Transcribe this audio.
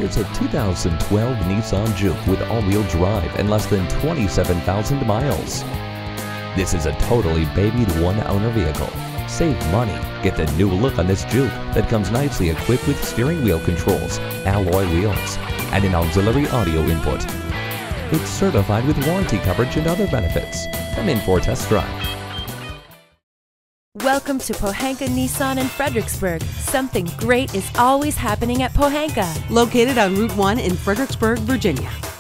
Here's a 2012 Nissan Juke with all-wheel drive and less than 27,000 miles. This is a totally babied one-owner vehicle. Save money. Get the new look on this Juke that comes nicely equipped with steering wheel controls, alloy wheels, and an auxiliary audio input. It's certified with warranty coverage and other benefits. Come in for a test drive. Welcome to Pohanka Nissan in Fredericksburg. Something great is always happening at Pohanka. Located on Route 1 in Fredericksburg, Virginia.